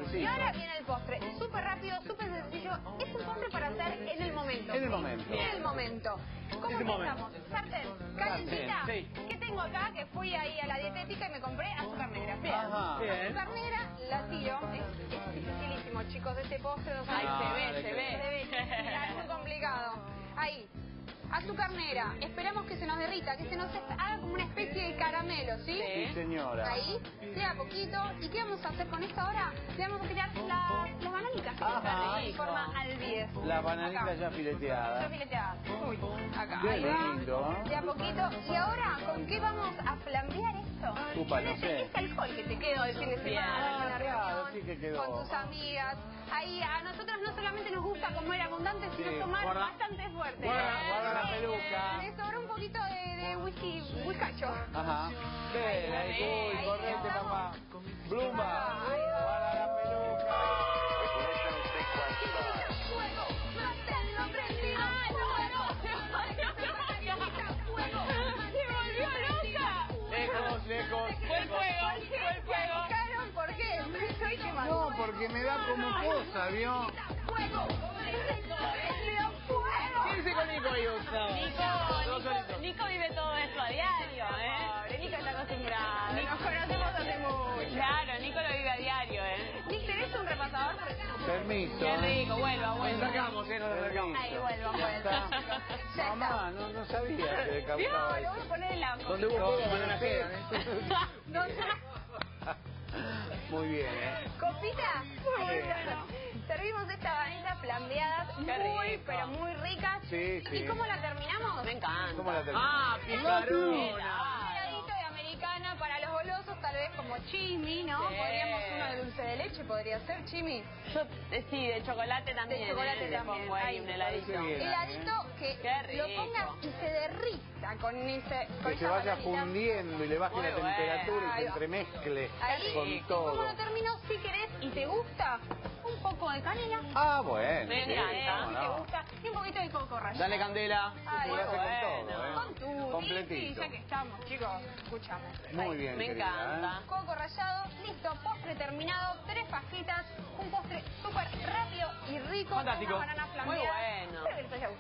Y ahora viene el postre. Súper rápido, súper sencillo. Es un postre para hacer en el momento. En el momento. En el momento. ¿Cómo empezamos? Sartén, calentita. Sí. ¿Qué tengo acá? Que fui ahí a la dietética y me compré azúcar negra. Ajá. Bien. Azúcar negra, la tiro. Es dificilísimo, chicos, este postre. No Ay, saben. se ve. Es muy complicado. Ahí. Azúcar negra, esperamos que se nos derrita, que se nos haga como una especie de caramelo, ¿sí? Sí, señora. Ahí, de a poquito. ¿Y qué vamos a hacer con esto ahora? Le vamos a tirar las bananitas Ajá. en forma al 10. La bananita Acá. ya fileteada. Ya fileteada. Uy, acá. Qué Ahí va. lindo, ¿eh? De a poquito. ¿Y ahora con qué vamos a flambear esto? Upa, no sé. Ese alcohol que te quedó el fin de semana. Ah, en la claro, reunión, sí que quedó. con tus amigas. Ahí a nosotros no solamente nos gusta comer abundante, sino Sí, tomar guarda. bastante fuerte. Guarda la peluca. Me sobró un poquito de whisky, whiskacho. Ajá. Ven, ahí, uy, Ahí correte, estamos. mamá. Blumba. Ahí va. Guarda la peluca. Fuego, manténlo prendido. Fuego, manténlo prendido. Lejos. Fue el fuego. ¿Por qué? Me estoy quemando. No, porque me da como cosa, ¿vio? Fuego, prendido fuego. ¿Qué dice con Nico ahí, Gustavo? Nico vive todo esto a diario, Pobre, Nico está acostumbrado. Nos conocemos hace mucho. Claro, Nico lo vive a diario, Nick, ¿tenés un repasador? Permiso. Qué rico, vuelva. Nos sacamos. Ahí, vuelva. Ya está. Ya Mamá, no sabía que le No, causaba lo voy a eso. poner en la ¿Dónde hubo fuego, mañana quedan, No, Muy bien, ¿eh? Copita, muy bueno. Servimos estas banitas flambeadas, Qué muy, rico. pero muy ricas. Sí, sí. ¿Y cómo la terminamos? Me encanta. ¿Cómo la terminamos? Ah, picarona. Heladito de americana para los golosos, tal vez como chimi, ¿no? Sí. Podríamos uno de dulce de leche, podría ser chimi. Yo, sí, de chocolate también. De chocolate le también. pongo ahí Ahí, un me heladito. parece bien. Heladito que Qué rico. lo pongas y se derrita con Que se esa vaya bananita. fundiendo y le baje Muy la temperatura y Ahí se va. entremezcle Ahí, con ¿y todo. cómo lo termino? Si querés y te gusta, un poco de canela. Ah, bueno. Me sí, encanta. cómo Si te no. gusta, y un poquito de coco rallado. Dale candela. Ay, Se hace bueno. con todo, ¿eh? Con tu Completito. ya que estamos, chicos, escuchame. Muy bien, Me querida, encanta. Coco rallado, listo, postre terminado, 3 fajitas, un postre súper rápido y rico. Fantástico. Una banana Muy flambeada. bueno. Espero que les haya gustado.